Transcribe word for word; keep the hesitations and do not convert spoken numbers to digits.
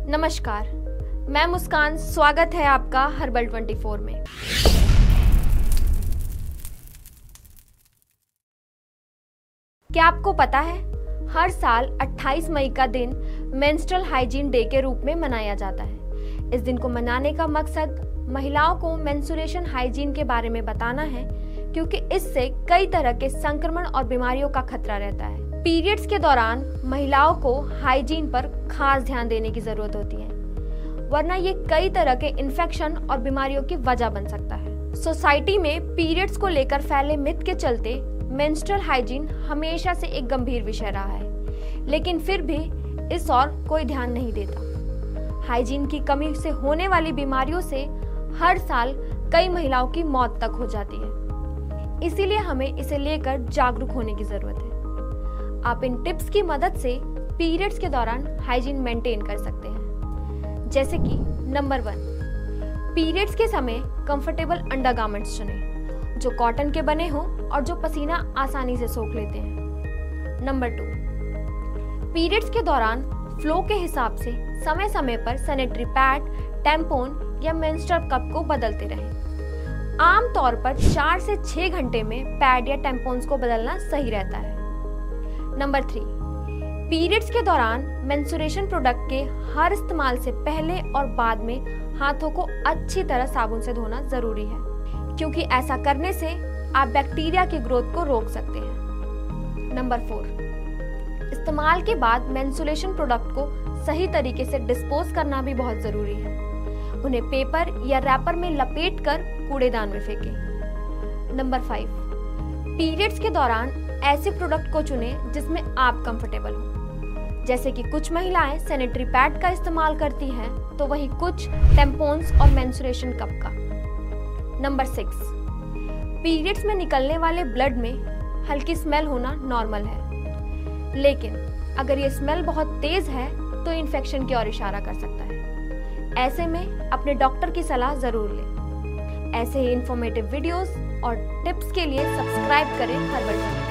नमस्कार, मैं मुस्कान। स्वागत है आपका हर्बल चौबीस में। क्या आपको पता है, हर साल अट्ठाईस मई का दिन मेंस्ट्रुअल हाइजीन डे के रूप में मनाया जाता है। इस दिन को मनाने का मकसद महिलाओं को मेंस्ट्रुएशन हाइजीन के बारे में बताना है, क्योंकि इससे कई तरह के संक्रमण और बीमारियों का खतरा रहता है। पीरियड्स के दौरान महिलाओं को हाइजीन पर खास ध्यान देने की जरूरत होती है, वरना ये कई तरह के इन्फेक्शन और बीमारियों की वजह बन सकता है। सोसाइटी में पीरियड्स को लेकर फैले मिथ के चलते मेंस्ट्रुअल हाइजीन हमेशा से एक गंभीर विषय रहा है, लेकिन फिर भी इस और कोई ध्यान नहीं देता। हाइजीन की कमी से होने वाली बीमारियों से हर साल कई महिलाओं की मौत तक हो जाती है, इसीलिए हमें इसे लेकर जागरूक होने की जरूरत है। आप इन टिप्स की मदद से पीरियड्स के दौरान हाइजीन मेंटेन कर सकते हैं, जैसे कि नंबर वन, पीरियड्स के समय कंफर्टेबल अंडरगारमेंट्स चुनें जो कॉटन के बने हों और जो पसीना आसानी से सोख लेते हैं। नंबर टू, पीरियड्स के दौरान फ्लो के हिसाब से समय समय पर सैनिटरी पैड, टैम्पोन या मेंस्ट्रुअल कप को बदलते रहें। आमतौर पर चार से छह घंटे में पैड या टैम्पोन्स को बदलना सही रहता है। नंबर थ्री, पीरियड्स के दौरान मेंस्ट्रुएशन प्रोडक्ट के हर इस्तेमाल से पहले और बाद में हाथों को अच्छी तरह साबुन से धोना जरूरी है, क्योंकि ऐसा करने से आप बैक्टीरिया की ग्रोथ को रोक सकते हैं। नंबर फोर, इस्तेमाल के बाद मेंस्ट्रुएशन प्रोडक्ट को सही तरीके से डिस्पोज करना भी बहुत जरूरी है। उन्हें पेपर या रैपर में लपेट कर कूड़ेदान में फेंकें। नंबर फाइव, पीरियड्स के दौरान ऐसे प्रोडक्ट को चुनें जिसमें आप कंफर्टेबल हो, जैसे कि कुछ महिलाएं सैनिटरी पैड का इस्तेमाल करती हैं, तो वहीं कुछ टैम्पोन्स और मेंस्ट्रुएशन कप का। नंबर सिक्स, पीरियड्स में निकलने वाले ब्लड में हल्की स्मेल होना नॉर्मल है, लेकिन अगर ये स्मेल बहुत तेज है तो इन्फेक्शन की ओर इशारा कर सकता है। ऐसे में अपने डॉक्टर की सलाह जरूर लें। ऐसे ही इंफॉर्मेटिव वीडियोस और टिप्स के लिए सब्सक्राइब करें हर्बल।